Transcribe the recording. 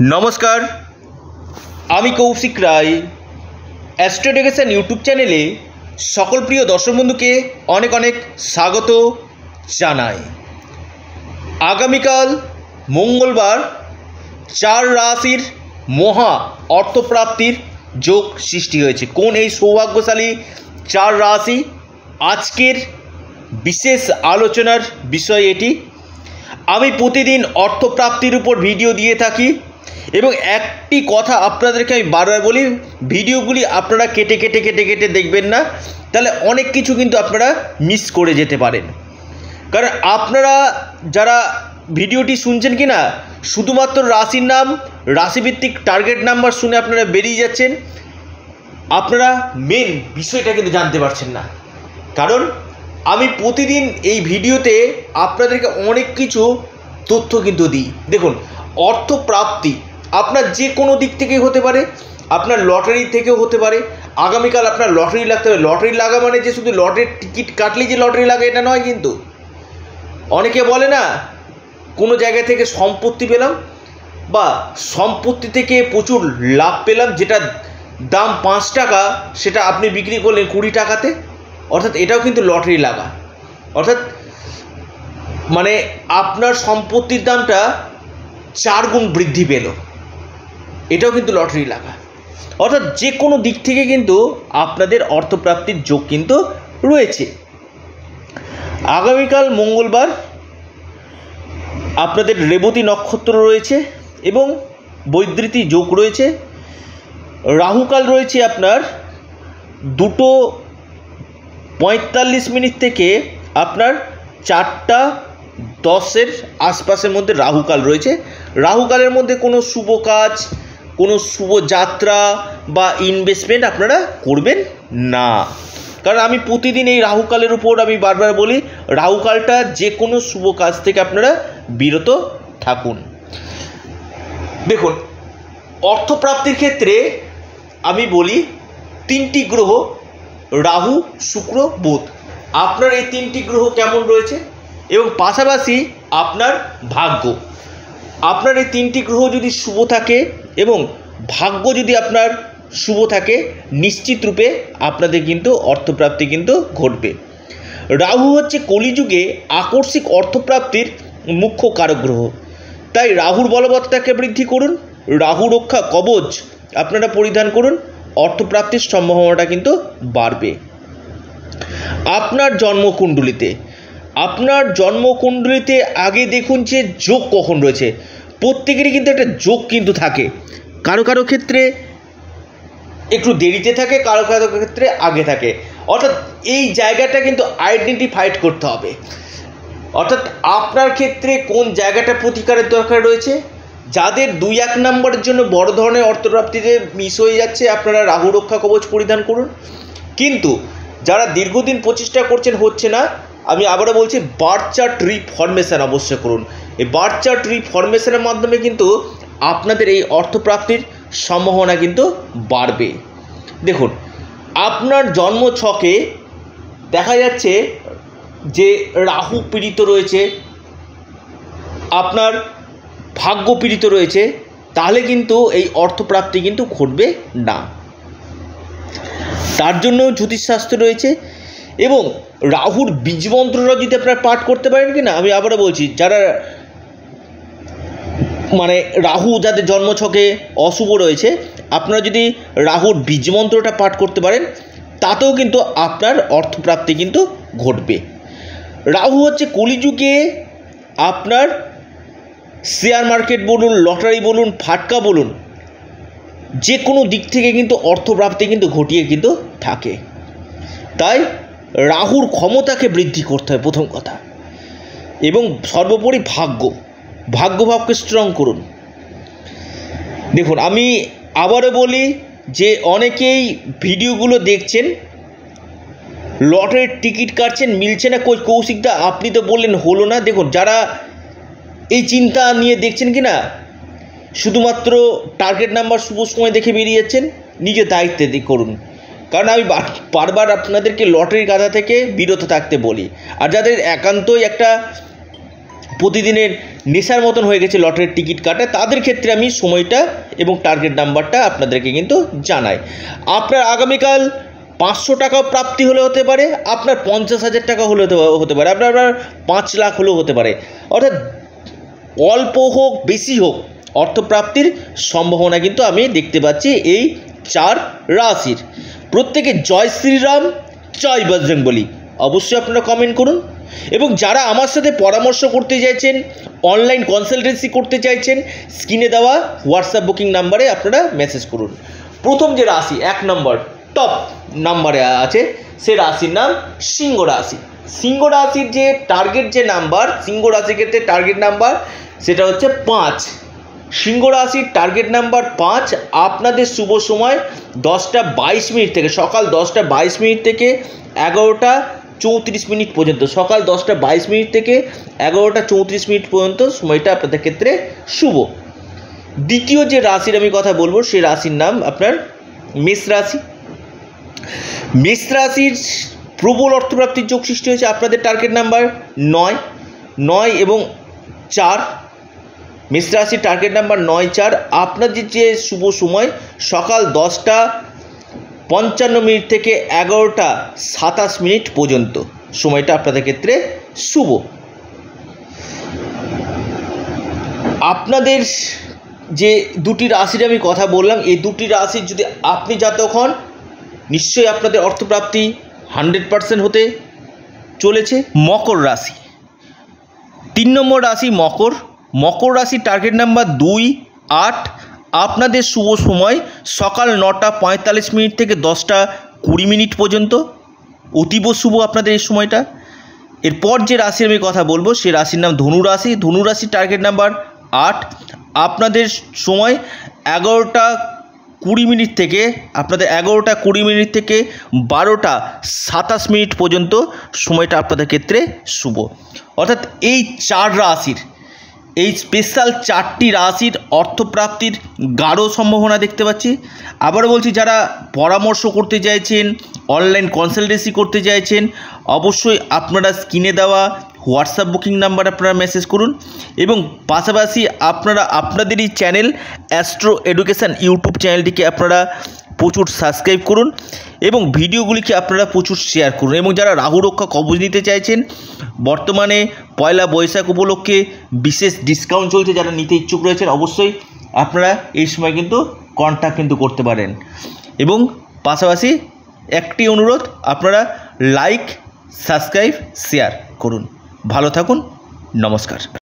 নমস্কার, আমি কৌশিক রায়। অ্যাস্ট্রোডিকেশন ইউটিউব চ্যানেলে সকল প্রিয় দর্শক বন্ধুকে অনেক অনেক স্বাগত জানাই। আগামীকাল মঙ্গলবার 4 রাশির মহা অর্থপ্রাপ্তির যোগ সৃষ্টি হয়েছে। কোন এই সৌভাগ্যশালী 4 রাশি? আজকের বিশেষ আলোচনার বিষয় এটি। আমি প্রতিদিন অর্থপ্রাপ্তির উপর ভিডিও দিয়ে থাকি এবং একটি কথা আপনাদেরকে আমি বারবার বলি, ভিডিওগুলি আপনারা কেটে কেটে কেটে কেটে দেখবেন না, তাহলে অনেক কিছু কিন্তু আপনারা মিস করে যেতে পারেন। কারণ আপনারা যারা ভিডিওটি শুনছেন কি না, শুধুমাত্র রাশির নাম, রাশিভিত্তিক টার্গেট নাম্বার শুনে আপনারা বেরিয়ে যাচ্ছেন, আপনারা মেন বিষয়টা কিন্তু জানতে পারছেন না। কারণ আমি প্রতিদিন এই ভিডিওতে আপনাদেরকে অনেক কিছু তথ্য কিন্তু দিই। দেখুন, অর্থপ্রাপ্তি আপনার যে কোনো দিক থেকেই হতে পারে, আপনার লটারি থেকেও হতে পারে। আগামীকাল আপনার লটারি লাগতে হবে। লটারি লাগা মানে যে শুধু লটারির টিকিট কাটলেই যে লটারি লাগে এটা নয়। কিন্তু অনেকে বলে না, কোনো জায়গা থেকে সম্পত্তি পেলাম বা সম্পত্তি থেকে প্রচুর লাভ পেলাম, যেটা দাম 5 টাকা সেটা আপনি বিক্রি করলেন 20 টাকাতে, অর্থাৎ এটাও কিন্তু লটারি লাগা। অর্থাৎ মানে আপনার সম্পত্তির দামটা 4 গুণ বৃদ্ধি পেল, এটাও কিন্তু লটারি লাগা। অর্থাৎ যে কোনো দিক থেকে কিন্তু আপনাদের অর্থপ্রাপ্তির যোগ কিন্তু রয়েছে। আগামীকাল মঙ্গলবার আপনাদের রেবতী নক্ষত্র রয়েছে এবং বৈদ্যুতি যোগ রয়েছে। রাহুকাল রয়েছে আপনার 2:45 থেকে আপনার 4:10 আশপাশের মধ্যে রাহুকাল রয়েছে। রাহুকালের মধ্যে কোনো শুভ কাজ, কোনো শুভ যাত্রা বা ইনভেস্টমেন্ট আপনারা করবেন না। কারণ আমি প্রতিদিন এই রাহুকালের উপর আমি বারবার বলি, রাহুকালটা যে কোনো শুভ কাজ থেকে আপনারা বিরত থাকুন। দেখুন, অর্থপ্রাপ্তির ক্ষেত্রে আমি বলি 3টি গ্রহ, রাহু, শুক্র, বুধ, আপনার এই 3টি গ্রহ কেমন রয়েছে এবং পাশাপাশি আপনার ভাগ্য। আপনার এই 3টি গ্রহ যদি শুভ থাকে এবং ভাগ্য যদি আপনার শুভ থাকে, নিশ্চিত রূপে আপনাদের কিন্তু অর্থপ্রাপ্তি কিন্তু ঘটবে। রাহু হচ্ছে কলিযুগে আকস্মিক অর্থপ্রাপ্তির মুখ্য কারক গ্রহ, তাই রাহুর বলবত্তাকে বৃদ্ধি করুন, রাহু রক্ষা কবচ আপনারা পরিধান করুন, অর্থপ্রাপ্তির সম্ভাবনাটা কিন্তু বাড়বে। আপনার জন্মকুণ্ডলিতে আগে দেখুন যে যোগ কখন রয়েছে। প্রত্যেকেরই কিন্তু একটা যোগ কিন্তু থাকে, কারো কারো ক্ষেত্রে একটু দেরিতে থাকে, কারো কারো ক্ষেত্রে আগে থাকে। অর্থাৎ এই জায়গাটা কিন্তু আইডেন্টিফাইড করতে হবে। অর্থাৎ আপনার ক্ষেত্রে কোন জায়গাটা প্রতিকারের দরকার রয়েছে। যাদের 2-1 নম্বরের জন্য বড় ধরনের অর্থপ্রাপ্তিতে মিস হয়ে যাচ্ছে, আপনারা রাহু রক্ষা কবচ পরিধান করুন। কিন্তু যারা দীর্ঘদিন প্রচেষ্টা করছেন হচ্ছে না, আমি আবারও বলছি, বার্থ চার্ট রিফরমেশন অবশ্যই করুন। এই বার্থ চার্ট রিফরমেশনের মাধ্যমে কিন্তু আপনাদের এই অর্থপ্রাপ্তির সম্ভাবনা কিন্তু বাড়বে। দেখুন, আপনার জন্ম ছকে দেখা যাচ্ছে যে রাহু পীড়িত রয়েছে, আপনার ভাগ্য পীড়িত রয়েছে, তাহলে কিন্তু এই অর্থপ্রাপ্তি কিন্তু ঘটবে না। তার জন্য জ্যোতিষশাস্ত্র রয়েছে এবং রাহুর বীজমন্ত্রটা যদি আপনারা পাঠ করতে পারেন কি না, আমি আবারও বলছি, যারা মানে রাহু যাদের জন্মছকে অশুভ রয়েছে, আপনারা যদি রাহুর বীজমন্ত্রটা পাঠ করতে পারেন, তাতেও কিন্তু আপনার অর্থপ্রাপ্তি কিন্তু ঘটবে। রাহু হচ্ছে কলিযুগে আপনার শেয়ার মার্কেট বলুন, লটারি বলুন, ফাটকা বলুন, যে কোনো দিক থেকে কিন্তু অর্থপ্রাপ্তি কিন্তু ঘটিয়ে কিন্তু থাকে। তাই রাহুর ক্ষমতাকে বৃদ্ধি করতে হয় প্রথম কথা, এবং সর্বোপরি ভাগ্যভাবকে স্ট্রং করুন। দেখুন, আমি আবারও বলি যে অনেকেই ভিডিওগুলো দেখছেন, লটারির টিকিট কাটছেন, মিলছে না। কৌশিকদা আপনি তো বললেন হলো না। দেখুন, যারা এই চিন্তা নিয়ে দেখছেন কি না, শুধুমাত্র টার্গেট নাম্বার শুভ সময় দেখে বেরিয়ে যাচ্ছেন, নিজের দায়িত্বে করুন। কারণ আমি বারবার আপনাদেরকে লটারির গাধা থেকে বিরত থাকতে বলি। আর যাদের একান্তই একটা প্রতিদিনের নেশার মতন হয়ে গেছে লটারির টিকিট কাটা, তাদের ক্ষেত্রে আমি সময়টা এবং টার্গেট নাম্বারটা আপনাদেরকে কিন্তু জানাই। আপনার আগামীকাল 500 টাকাও প্রাপ্তি হলে হতে পারে, আপনার 50,000 টাকা হলে হতে পারে, আপনার 5 লাখ হলেও হতে পারে। অর্থাৎ অল্প হোক বেশি হোক অর্থপ্রাপ্তির সম্ভাবনা কিন্তু আমি দেখতে পাচ্ছি এই 4 রাশির। প্রত্যেকে জয় শ্রীরাম, জয় বজরংবলী অবশ্যই আপনারা কমেন্ট করুন। এবং যারা আমার সাথে পরামর্শ করতে চাইছেন, অনলাইন কনসালটেন্সি করতে চাইছেন, স্ক্রিনে দেওয়া হোয়াটসঅ্যাপ বুকিং নাম্বারে আপনারা মেসেজ করুন। প্রথম যে রাশি 1 নম্বর টপ নাম্বারে আছে, সে রাশির নাম সিংহ রাশি। সিংহ রাশির যে টার্গেট যে নাম্বার, সিংহ রাশির ক্ষেত্রে টার্গেট নাম্বার সেটা হচ্ছে 5। সিংহ রাশির টার্গেট নাম্বার 5। আপনাদের শুভ সময় 10টা 22 মিনিট থেকে, সকাল 10টা 22 মিনিট থেকে 11টা 34 মিনিট পর্যন্ত, সকাল 10টা 22 মিনিট থেকে 11টা 34 মিনিট পর্যন্ত সময়টা আপনাদের ক্ষেত্রে শুভ। দ্বিতীয় যে রাশির আমি কথা বলবো, সেই রাশির নাম আপনার মেষ রাশি। মেষ রাশির প্রবল অর্থপ্রাপ্তির যোগ সৃষ্টি হয়েছে। আপনাদের টার্গেট নাম্বার 9 এবং 4। মেষ রাশির টার্গেট নাম্বার 9, 4। আপনাদের যে শুভ সময় সকাল 10টা 55 মিনিট থেকে 11টা 27 মিনিট পর্যন্ত, সময়টা আপনাদের ক্ষেত্রে শুভ। আপনাদের যে দুটি রাশির আমি কথা বললাম, এই দুটি রাশির যদি আপনি জাতক হন, নিশ্চয়ই আপনাদের অর্থপ্রাপ্তি 100% হতে চলেছে। মকর রাশি 3 নম্বর রাশি মকর। মকর রাশির টার্গেট নাম্বার 2, 8। আপনাদের শুভ সময় সকাল 9টা 45 মিনিট থেকে 10টা 20 মিনিট পর্যন্ত, অতীব শুভ আপনাদের এই সময়টা। এরপর যে রাশির আমি কথা বলবো, সে রাশির নাম ধনু রাশি। ধনু রাশির টার্গেট নাম্বার 8। আপনাদের সময় 11টা 20 মিনিট থেকে, আপনাদের 11টা 20 মিনিট থেকে 12টা 27 মিনিট পর্যন্ত সময়টা আপনাদের ক্ষেত্রে শুভ। অর্থাৎ এই 4 রাশির, এই স্পেশাল 4টি রাশির অর্থপ্রাপ্তির গাঢ় সম্ভাবনা দেখতে পাচ্ছি। আবারও বলছি, যারা পরামর্শ করতে চাইছেন, অনলাইন কনসালটেন্সি করতে চাইছেন, অবশ্যই আপনারা স্ক্রিনে দেওয়া হোয়াটসঅ্যাপ বুকিং নাম্বার আপনারা মেসেজ করুন। এবং পাশাপাশি আপনারা আপনাদেরই চ্যানেল অ্যাস্ট্রো এডুকেশান ইউটিউব চ্যানেলটিকে আপনারা প্রচুর সাবস্ক্রাইব করুন এবং ভিডিওগুলিকে আপনারা প্রচুর শেয়ার করুন। এবং যারা রাহু রক্ষা কবচ নিতে চাইছেন, বর্তমানে পয়লা বৈশাখ উপলক্ষে বিশেষ ডিসকাউন্ট চলছে, যারা নিতে ইচ্ছুক রয়েছেন অবশ্যই আপনারা এই সময় কিন্তু কন্ট্যাক্ট কিন্তু করতে পারেন। এবং পাশাপাশি একটি অনুরোধ, আপনারা লাইক, সাবস্ক্রাইব, শেয়ার করুন। ভালো থাকুন, নমস্কার।